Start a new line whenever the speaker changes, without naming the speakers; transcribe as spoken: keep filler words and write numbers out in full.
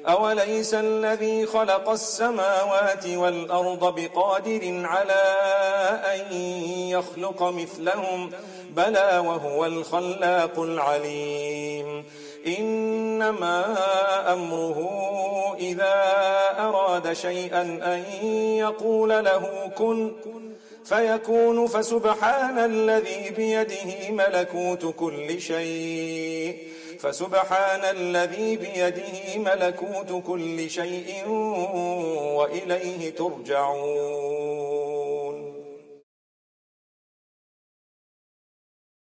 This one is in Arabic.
أوليس الذي خلق السماوات والأرض بقادر على أن يخلق مثلهم بلى وهو الخلاق العليم إنما أمره إذا أراد شيئا أن يقول له كن فيكون فسبحان الذي بيده ملكوت كل شيء فسبحان الذي بيده ملكوت كل شيء وإليه ترجعون